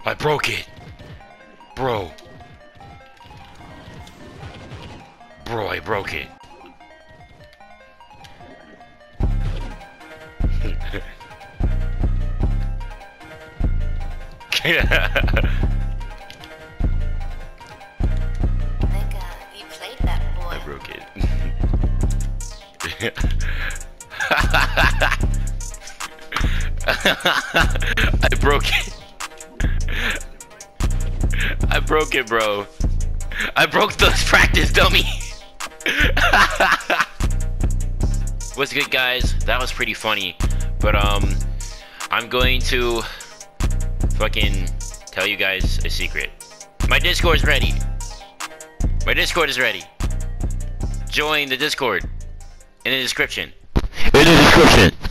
I broke it! Bro. Bro, I broke it. Nigga, you played that boy. I broke it. I broke it. I broke it, bro. I broke those practice dummy. What's good, guys? That was pretty funny. But I'm going to fucking tell you guys a secret. My Discord is ready. My Discord is ready. Join the Discord in the description. In the description.